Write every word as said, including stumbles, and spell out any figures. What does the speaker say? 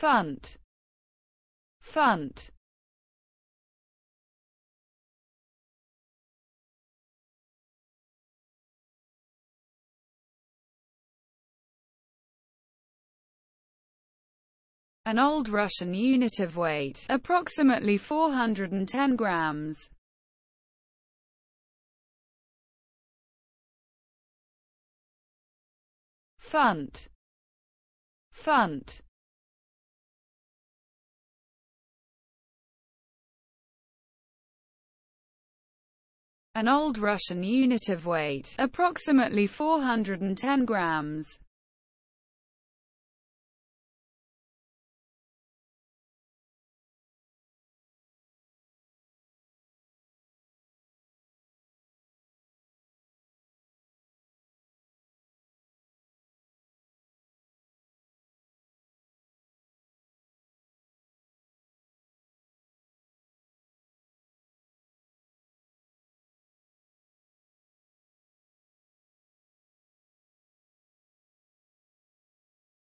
Funt. Funt. An old Russian unit of weight, approximately four hundred ten grams. Funt. Funt. An old Russian unit of weight, approximately four hundred ten grams.